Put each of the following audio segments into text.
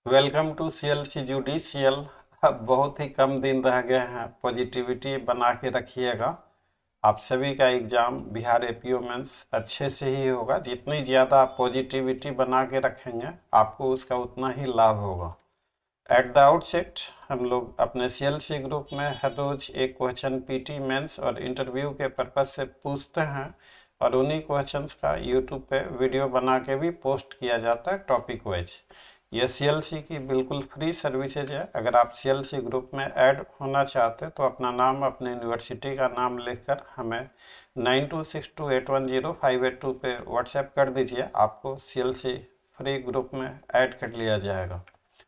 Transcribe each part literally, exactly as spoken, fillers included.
Welcome to C L C judicial. अब बहुत ही कम दिन रह गए हैं, पॉजिटिविटी बना के रखिएगा। आप सभी का एग्ज़ाम बिहार एपीओ मेंस अच्छे से ही होगा। जितनी ज़्यादा आप पॉजिटिविटी बना के रखेंगे आपको उसका उतना ही लाभ होगा। एट द आउटसेट हम लोग अपने सी एल सी ग्रुप में हर रोज़ एक क्वेश्चन पीटी मेंस और इंटरव्यू के पर्पज़ से पूछते हैं और उन्हीं क्वेश्चंस का यूट्यूब पे वीडियो बना के भी पोस्ट किया जाता है टॉपिक वाइज। ये सी एल सी की बिल्कुल फ्री सर्विसेज है। अगर आप सी एल सी ग्रुप में ऐड होना चाहते तो अपना नाम, अपने यूनिवर्सिटी का नाम लिखकर हमें nine two six two eight one zero five eight two पे व्हाट्सएप कर दीजिए। आपको C L C free group में ऐड कर लिया जाएगा।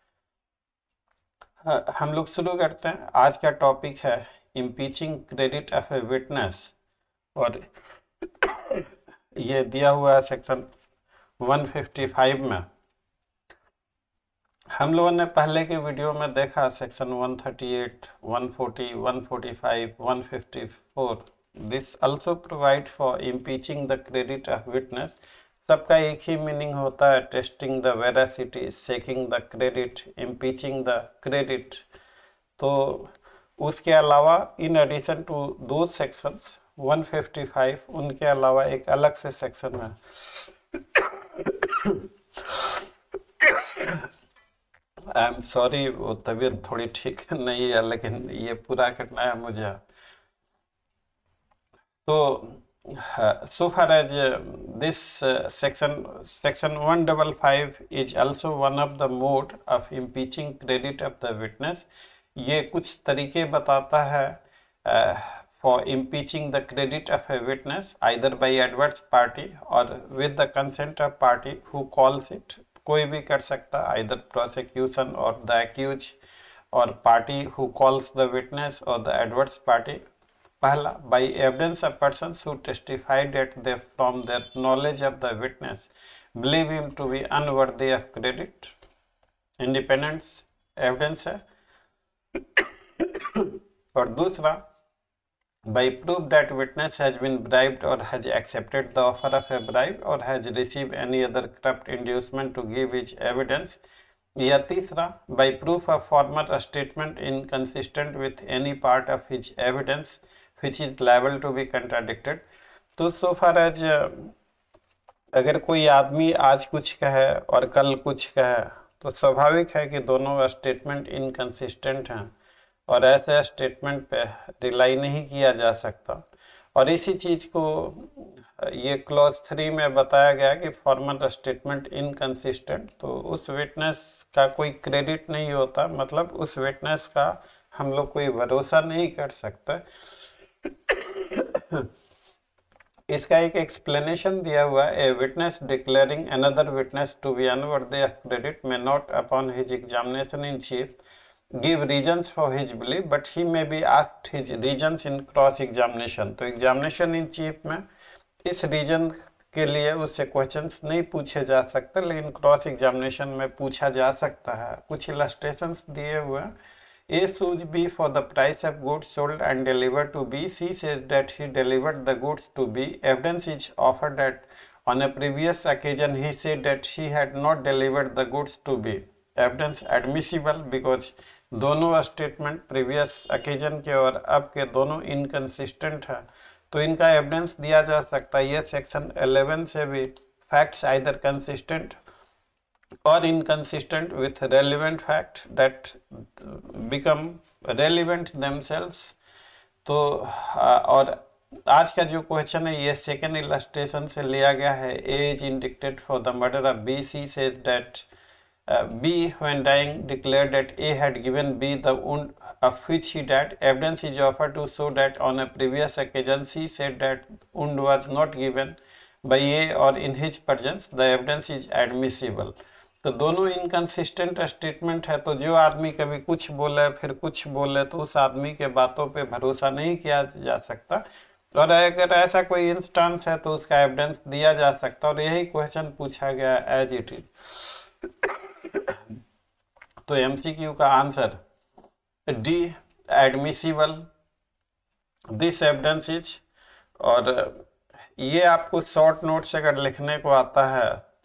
हाँ, हम लोग शुरू करते हैं। आज का टॉपिक है impeaching credit of a witness और ये दिया हुआ है सेक्शन वन फिफ्टी फाइव में। हम लोगों ने पहले के वीडियो में देखा section one thirty eight, one forty, one forty five, one fifty four. This also provide for impeaching the credit of witness. सबका एक ही मीनिंग होता है, testing the veracity, checking the credit, impeaching the credit. तो उसके अलावा in addition to दो sections one fifty five, उनके अलावा एक अलग से सेक्शन है आई एम सॉरी, वो तबीयत थोड़ी ठीक नहीं है लेकिन ये पूरा करना है मुझे। तो so far as uh, this uh, section section one fifty-five is also one of the mode of impeaching credit of the witness। ये कुछ तरीके बताता है uh, for impeaching the credit of a witness either by adverse party or with the consent of party who calls it। कोई भी कर सकता है, either prosecution or the accused or party who calls the witness or the adverse party। पहला, by evidence of persons who testified that they from their knowledge of the witness believe him to be unworthy of credit। Independence evidence है। और दूसरा, by proof that witness has been bribed or has accepted the offer of a bribe or has received any other corrupt inducement to give his evidence। या तीसरा, by proof of former statement inconsistent with any part of his evidence which is liable to be contradicted। तो so far as अगर कोई आदमी आज कुछ कहे और कल कुछ कहे तो स्वाभाविक है कि दोनों स्टेटमेंट इनकंसिस्टेंट हैं और ऐसे स्टेटमेंट पे रिलाई नहीं किया जा सकता। और इसी चीज़ को ये क्लॉज थ्री में बताया गया कि फॉर्मल स्टेटमेंट इनकंसिस्टेंट, तो उस विटनेस का कोई क्रेडिट नहीं होता, मतलब उस विटनेस का हम लोग कोई भरोसा नहीं कर सकते। इसका एक एक्सप्लेनेशन दिया हुआ है, a witness declaring another witness to be unworthy of credit may not upon his examination in chief give reasons for his belief but he may be asked his reasons in cross examination। तो examination in chief में इस reason के लिए उससे questions नहीं पूछे जा सकते, लेकिन क्रॉस एग्जामिनेशन में पूछा जा सकता है। कुछ इलस्ट्रेशंस दिए हुए हैं। A should be for the price of goods sold and delivered to B. C says that he delivered the goods to B. Evidence is offered that on a previous occasion he said that he had not delivered the goods to B। Evidence admissible because दोनों statement previous occasion के और अब के दोनों inconsistent है, तो इनका evidence दिया जा सकता है। ये सेक्शन इलेवन से भी facts either consistent or inconsistent with relevant fact that become relevant themselves। तो और आज का जो क्वेश्चन है ये सेकेंड इलस्ट्रेशन से लिया गया है। A is indicted for the murder of B। C says that uh, B when dying declared that A had given B the wound of which he died। Evidence is offered to show that on a previous occasion C said that wound was not given by A or in his presence। The evidence is admissible। तो दोनों inconsistent statement है, तो जो आदमी कभी कुछ बोले फिर कुछ बोले तो उस आदमी के बातों पे भरोसा नहीं किया जा सकता। और अगर ऐसा कोई इंस्टेंस है तो उसका एविडेंस दिया जा सकता, और यही क्वेश्चन पूछा गया एज इट इज। तो एमसीक्यू का answer D, admissible this evidence is. और ये आपको शॉर्ट नोट्स अगर लिखने को आता है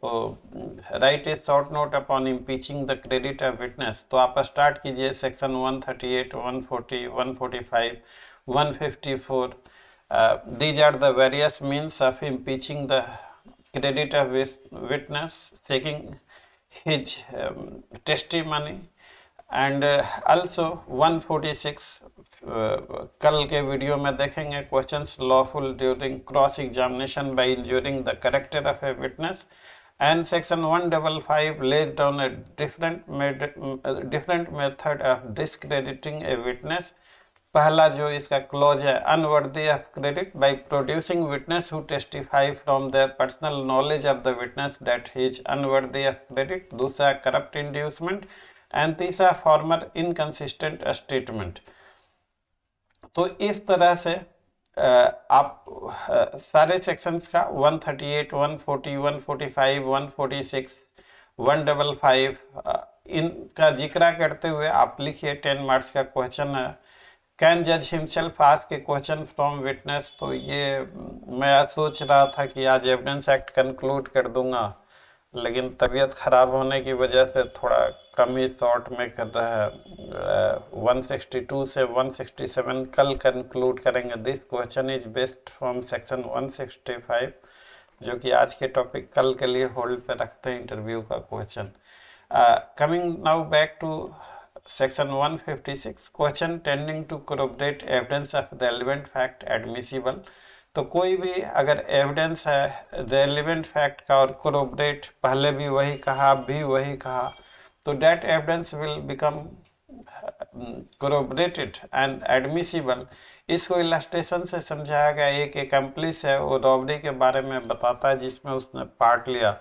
write a short note upon impeaching the credit of witness. तो आप स्टार्ट कीजिए section one thirty eight, one forty, one forty five, one fifty four. These are the various means of impeaching the credit of witness, shaking his testimony. And also one forty six, कल के video में देखेंगे questions lawful during cross examination by injuring the character of a witness. And section one fifty five lays down a different different method of discrediting a witness. पहला जो इसका clause है, unworthy of credit by producing witness who testify from the personal knowledge of the witness that he is unworthy of credit. दूसरा corrupt inducement. And तीसरा former inconsistent statement. तो इस तरह से आप सारे सेक्शंस का one thirty eight, one forty, one forty five, one forty six, one fifty five इनका जिक्र करते हुए आप लिखिए। टेन मार्क्स का क्वेश्चन है, कैन जज हिमसेल्फ आस्क के क्वेश्चन फ्रॉम विटनेस। तो ये मैं सोच रहा था कि आज एविडेंस एक्ट कंक्लूड कर दूंगा, लेकिन तबीयत खराब होने की वजह से थोड़ा कम ही शॉर्ट में कर रहा है। वन सिक्सटी टू से वन सिक्सटी सेवन कल कंक्लूड करेंगे। This question is based from section one sixty five, जो कि आज के टॉपिक कल के लिए होल्ड पे रखते हैं इंटरव्यू का question. Coming now back to section one fifty six, question tending to corroborate evidence of relevant fact admissible. तो कोई भी अगर एविडेंस है रेलेवेंट फैक्ट का और कोरोबरेट, पहले भी वही कहा अब भी वही कहा, तो that evidence will become corroborated and admissible. इसको इलस्ट्रेशन से समझाया गया। एक एक्म्प्लिस है, वो रॉबरी के बारे में बताता है जिसमें उसने पार्ट लिया।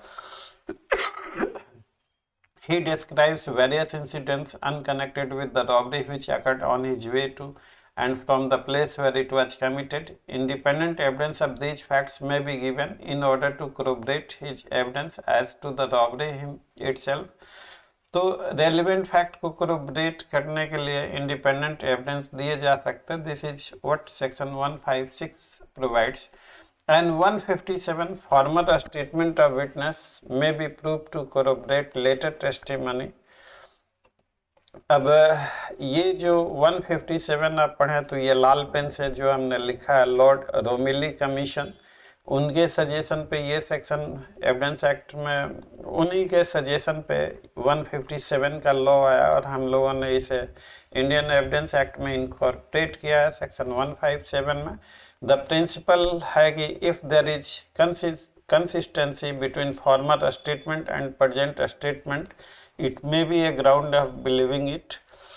He describes various incidents unconnected with the robbery which occurred on his way to and from the place where it was committed. Independent evidence of these facts may be given in order to corroborate his evidence as to the robbery itself. तो relevant fact को corroborate करने के लिए independent evidence दिए जा सकते हैं। This is what section one fifty six provides. And one fifty-seven, former statement of witness may be proved to corroborate later testimony. अब ये जो वन फिफ्टी सेवन आप पढ़ें तो ये लाल पेन से जो हमने लिखा है, लॉर्ड रोमिली कमीशन, उनके सजेशन पे ये सेक्शन एविडेंस एक्ट में, उन्हीं के सजेशन पे वन फिफ्टी सेवन का लॉ आया और हम लोगों ने इसे इंडियन एविडेंस एक्ट में इनकॉर्पोरेट किया है सेक्शन वन फिफ्टी सेवन में। द प्रिंसिपल है कि if there is consistency between former statement and present statement, it may be a ground of believing it.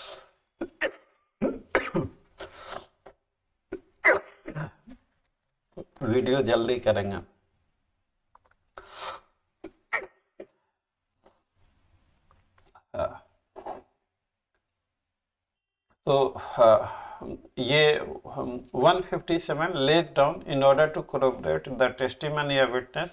Video जल्दी करेंगे। तो ये one fifty seven lays down in order to corroborate the testimony of witness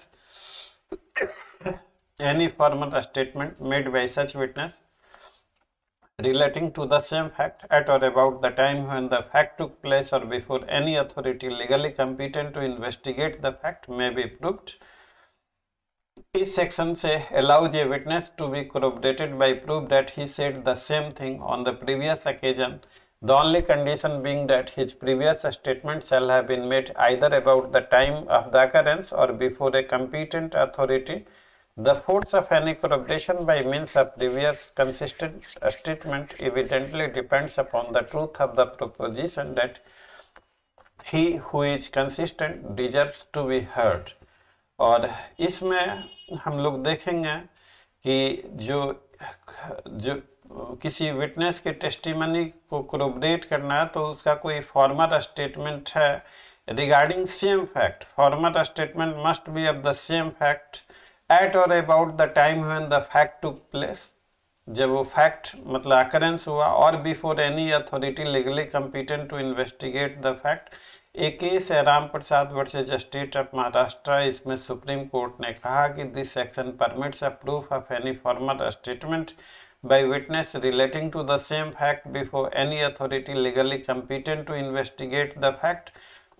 any formal statement made by such witness relating to the same fact at or about the time when the fact took place or before any authority legally competent to investigate the fact may be proved. इस section से allows a witness to be corroborated by proof that he said the same thing on the previous occasion, the only condition being that his previous statement shall have been made either about the time of the occurrence or before a competent authority. The force of any corroboration by means of previous consistent statement evidently depends upon the truth of the proposition that he who is consistent deserves to be heard. और इसमें हम लोग देखेंगे कि जो जो किसी witness के टेस्टिमनी को कोरोबरेट करना है तो उसका कोई फॉर्मल स्टेटमेंट है regarding same fact. Formal statement must be of the same fact at or about the time when the fact took place, जब वो फैक्ट मतलब अकरेंस हुआ, और before any authority legally competent to investigate the fact. एक case है Ram Prasad versus state of Maharashtra. इसमें supreme court ने कहा कि this section permits a proof of any formal statement by witness relating to the same fact before any authority legally competent to investigate the fact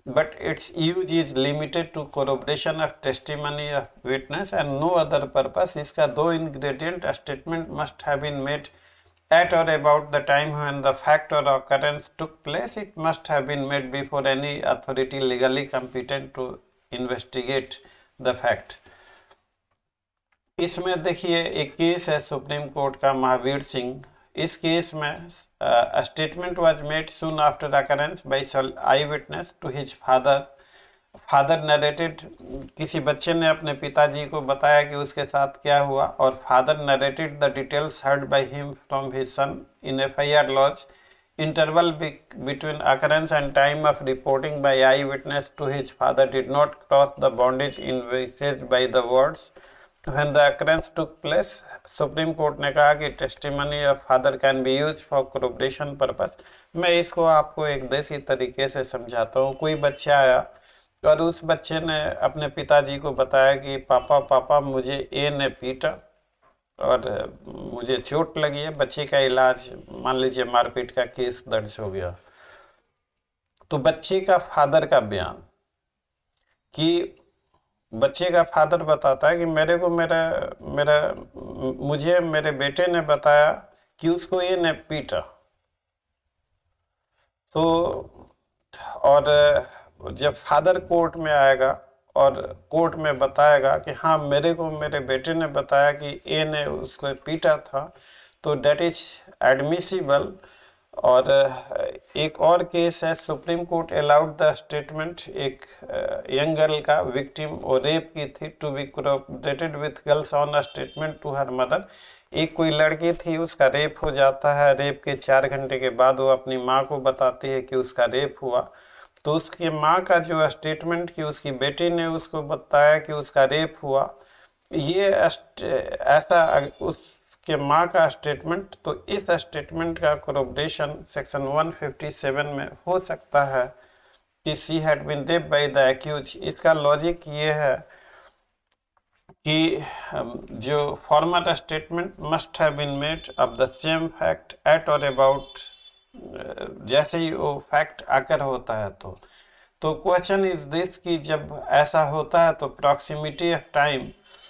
but its use is limited to corroboration of testimony of witness and no other purpose. इसका दो ingredient, a statement must have been made at or about the time when the fact or occurrence took place. It must have been made before any authority legally competent to investigate the fact. इसमें देखिए एक case है supreme court का, महावीर सिंह. इस case में statement was made soon after occurrence by eye witness to his father. Father narrated, किसी बच्चे ने अपने पिताजी को बताया कि उसके साथ क्या हुआ, और father narrated the details heard by him from his son in F I R lodge. Interval be between occurrence and time of reporting by eyewitness to his father did not cross the boundary envisaged by the words. When the occurrence took place, supreme court ने कहा कि testimony of father can be use for corroboration purpose. मैं इसको आपको एक देसी तरीके से समझाता हूँ. कोई बच्चा आया और उस बच्चे ने अपने पिताजी को बताया कि पापा पापा मुझे ए ने पीटा और मुझे चोट लगी है. बच्चे का इलाज, मान लीजिए मारपीट का केस दर्ज हो गया, तो बच्चे का फादर का बयान कि बच्चे का फादर बताता है कि मेरे को मेरा मेरा मुझे मेरे बेटे ने बताया कि उसको ये ने पीटा. तो और जब फादर कोर्ट में आएगा और कोर्ट में बताएगा कि हाँ मेरे को मेरे बेटे ने बताया कि ए ने उसको पीटा था, तो डेट इज एडमिसिबल. और एक और केस है, supreme court allowed the statement, एक यंग गर्ल का विक्टिम और रेप की थी, to be corroborated with girls on a statement to her mother. एक कोई लड़की थी, उसका रेप हो जाता है. रेप के चार घंटे के बाद वो अपनी माँ को बताती है कि उसका रेप हुआ. तो उसकी माँ का जो स्टेटमेंट कि उसकी बेटी ने उसको बताया कि उसका रेप हुआ, ये ऐसा उसके माँ का स्टेटमेंट, तो इस स्टेटमेंट का corroboration section one fifty seven में हो सकता है कि she had been raped by the accused. इसका लॉजिक ये है कि जो former statement must have been made of the same fact at or about, जैसे ही वो फैक्ट आकर होता है. तो तो क्वेश्चन इज दिस कि जब ऐसा होता है तो proximity of time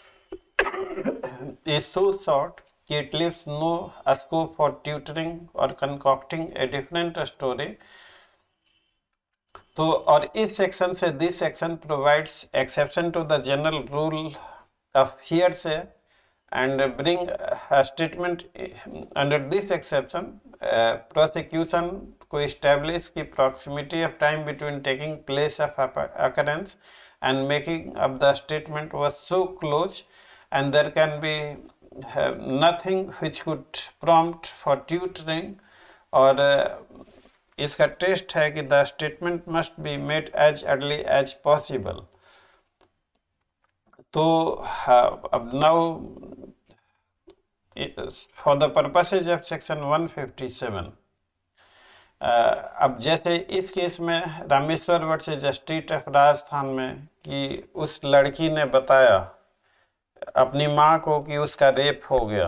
is so short कि it leaves no scope for tutoring और कंकॉक्टिंग ए डिफरेंट स्टोरी. तो और इस सेक्शन से this section provides exception to the general rule of hearsay and bring a statement under this exception. uh, prosecution को establish की proximity of time between taking place of occurrence and making of the statement was so close, and there can be uh, nothing which could prompt for tutoring. और uh, इसका test है कि the statement must be made as early as possible. तो अब now for the purposes of section one fifty seven, अब जैसे इस case में Rameshwar versus state of Rajasthan में कि उस लड़की ने बताया अपनी माँ को कि उसका रेप हो गया,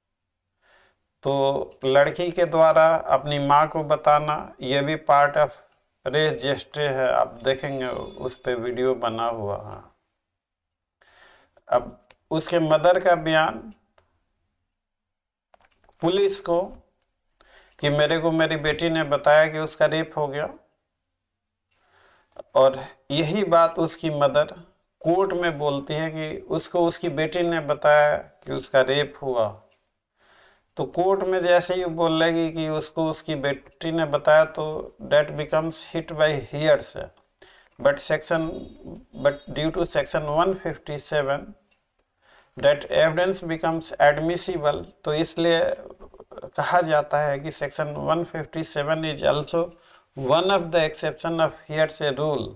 तो लड़की के द्वारा अपनी माँ को बताना ये भी पार्ट ऑफ रेस जेस्टे है. आप देखेंगे उस पे वीडियो बना हुआ है. अब उसके मदर का बयान पुलिस को कि मेरे को मेरी बेटी ने बताया कि उसका रेप हो गया, और यही बात उसकी मदर कोर्ट में बोलती है कि उसको उसकी बेटी ने बताया कि उसका रेप हुआ. तो कोर्ट में जैसे ही बोलेगी कि उसको उसकी बेटी ने बताया, तो that becomes hit by hearsay. But section but due to section one fifty seven that evidence becomes admissible, तो इसलिए कहा जाता है कि section one fifty seven is also one of the exception of hearsay rule.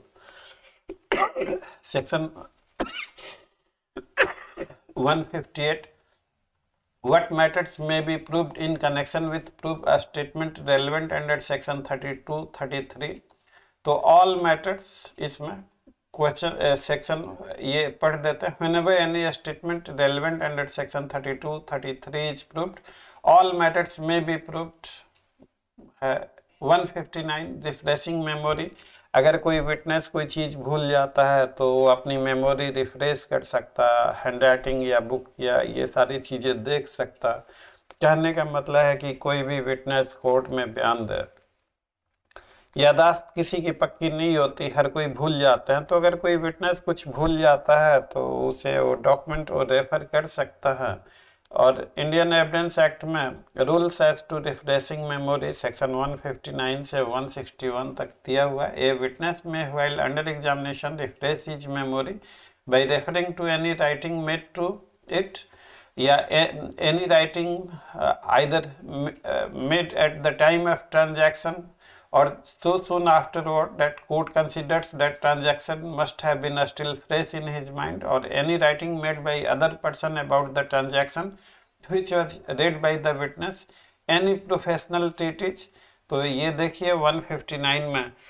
Section one fifty eight, what matters may be proved in connection with proof a statement relevant under section thirty two thirty three. तो all matters इसमें question section ये पढ़ देते हैं. whenever any statement relevant under section thirty two thirty three is proved, all matters may be proved. uh, one fifty nine refreshing memory, अगर कोई witness कोई चीज़ भूल जाता है तो वो अपनी मेमोरी रिफ्रेश कर सकता, हैंड राइटिंग या बुक या ये सारी चीज़ें देख सकता। कहने का मतलब है कि कोई भी विटनेस कोर्ट में बयान दे, यादाश्त किसी की पक्की नहीं होती, हर कोई भूल जाते हैं। तो अगर कोई विटनेस कुछ भूल जाता है तो उसे वो डॉक्यूमेंट वो रेफर कर सकता है। और इंडियन एविडेंस एक्ट में rules as to refreshing memory section एक सौ उनसठ से एक सौ इकसठ तक दिया हुआ है। A witness may while under examination refresh his memory by referring to any writing made to it या any writing either made at the time of transaction or so soon afterward that court considers that transaction must have been still fresh in his mind, or any writing made by other person about the transaction which was read by the witness, any professional treatise। तो ये देखिए एक सौ उनसठ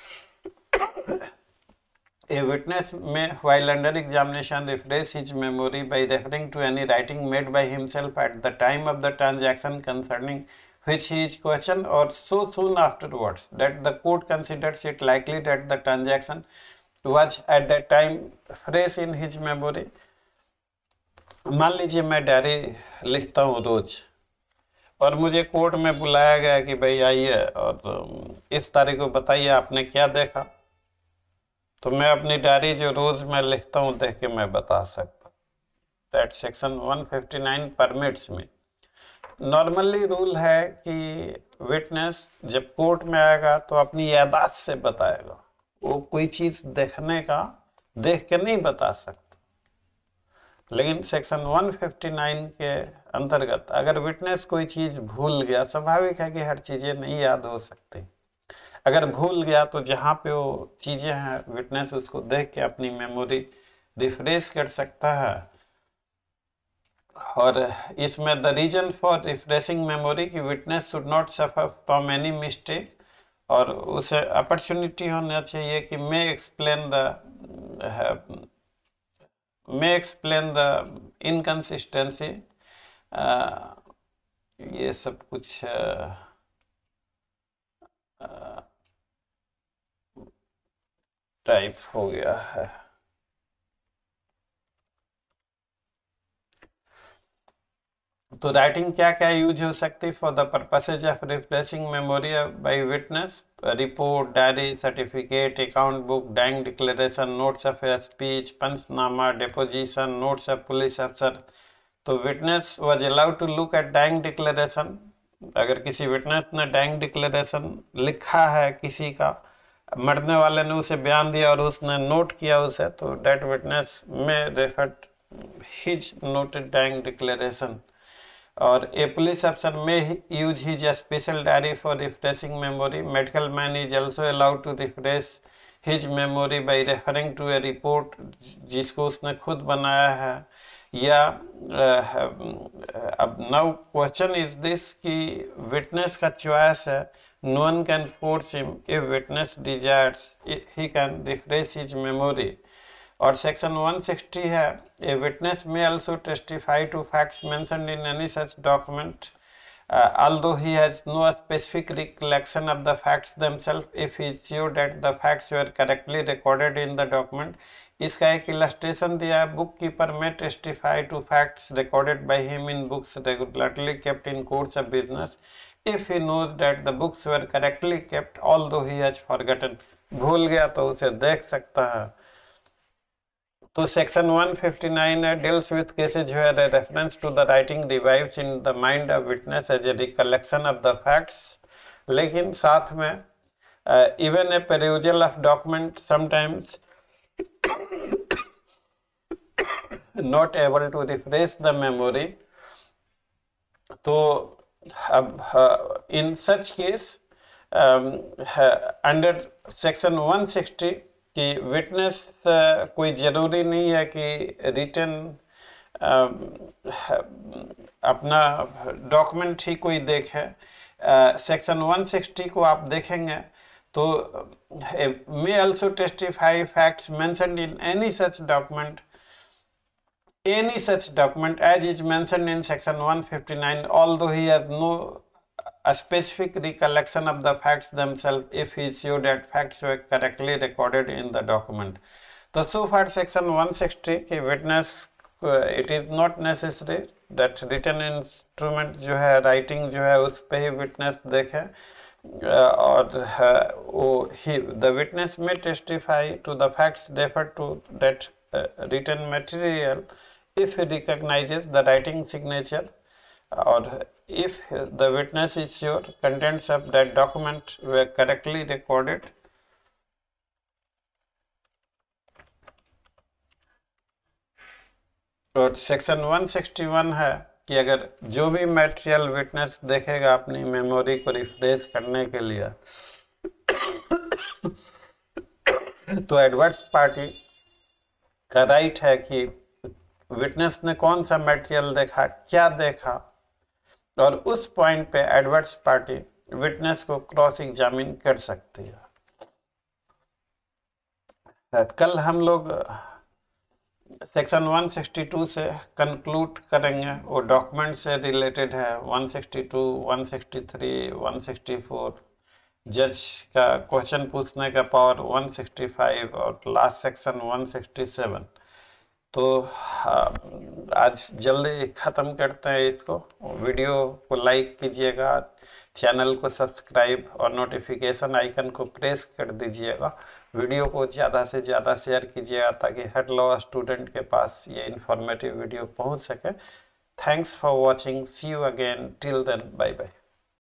में a witness may while under examination refresh his memory by referring to any writing made by himself at the time of the transaction concerning which he is questioned, or so soon afterwards that the court considers it likely that the transaction was at that time fresh in his memory। मान लीजिए मैं diary लिखता हूँ रोज और मुझे court में बुलाया गया कि भाई आइए और इस तारीख को बताइए आपने क्या देखा, तो मैं अपनी डायरी जो रोज मैं लिखता हूँ देख के मैं बता सकता। दैट सेक्शन एक सौ उनसठ परमिट्स में। नॉर्मली रूल है कि विटनेस जब कोर्ट में आएगा तो अपनी यादाश्त से बताएगा, वो कोई चीज देखने का देख के नहीं बता सकता। लेकिन सेक्शन एक सौ उनसठ के अंतर्गत अगर विटनेस कोई चीज भूल गया, स्वाभाविक है कि हर चीजें नहीं याद हो सकती, अगर भूल गया तो जहाँ पे वो चीजें हैं विटनेस उसको देख के अपनी मेमोरी रिफ्रेश कर सकता है। और इसमें the reason for refreshing memory की witness should not suffer from any mistake, और उसे अपॉर्चुनिटी होना चाहिए कि may explain the may explain the inconsistency. ये सब कुछ टाइप हो गया है। तो राइटिंग क्या क्या यूज हो सकती है for the purposes of refreshing memory by witness? Report, diary, certificate, account book, dying declaration, notes of speech, panchnama, deposition, notes of police अफसर। तो witness was allowed to look at dying declaration. अगर किसी witness ने dying declaration लिखा है किसी का, मरने वाले ने उसे बयान दिया और उसने नोट किया उसे, तो that witness may refer his noted dying declaration. और ए पुलिस अफसर may use his special diary for refreshing memory. Medical man is also allowed to refresh his memory by referring to a report जिसको उसने खुद बनाया है। या अब now question is this कि विटनेस का चॉइस है, no one can force him, if witness desires he can refresh his memory. और सेक्शन एक सौ साठ है, a witness may also testify to facts mentioned in any such document although he has no specific recollection of the facts themselves if he is sure that the facts were correctly recorded in the document। इसका एक illustration दिया है, book keeper may testify to facts recorded by him in books regularly kept in course of business if he knows that the books were correctly kept although he has forgotten। भूल गया तो उसे देख सकता है। तो सेक्शन एक सौ उनसठ है, deals with cases where a reference to the writing revives in the mind of witness as a recollection of the facts। लेकिन साथ में uh, even a perusal of document sometimes not able to refresh the memory। तो अब in such case under section एक सौ साठ कि witness uh, कोई ज़रूरी नहीं है कि रिटन uh, अपना डॉक्यूमेंट ही कोई देखे। सेक्शन एक सौ साठ को आप देखेंगे तो may also testify facts mentioned in any such document any such document as is mentioned in section एक सौ उनसठ although he has no a specific recollection of the facts themselves if he is sure that facts were correctly recorded in the document. तो so far section one sixty कि witness it is not necessary that written instrument जो है writing जो है उस पे ही witness देखे और वो he the witness may testify to the facts referred to that uh, written material if he recognizes the writing signature or if the witness is sure contents of that document were correctly recorded. और section one sixty-one है कि अगर जो भी material witness देखेगा अपनी memory को refresh करने के लिए तो एडवर्स पार्टी का राइट है कि विटनेस ने कौन सा मटेरियल देखा, क्या देखा, और उस पॉइंट पे एडवर्स पार्टी विटनेस को क्रॉस एग्जामिन कर सकती है. कल हम लोग सेक्शन one sixty-two से कंक्लूड करेंगे, वो डॉक्यूमेंट से रिलेटेड है. one sixty-two, one sixty-three, one sixty-four जज का क्वेश्चन पूछने का पावर one sixty-five और लास्ट सेक्शन one sixty-seven. तो आज जल्दी ख़त्म करते हैं इसको. वीडियो को लाइक कीजिएगा, चैनल को सब्सक्राइब और नोटिफिकेशन आइकन को प्रेस कर दीजिएगा. वीडियो को ज़्यादा से ज़्यादा शेयर कीजिएगा ताकि हर लॉ स्टूडेंट के पास ये इन्फॉर्मेटिव वीडियो पहुंच सके. Thanks for watching. See you again. Till then, bye bye.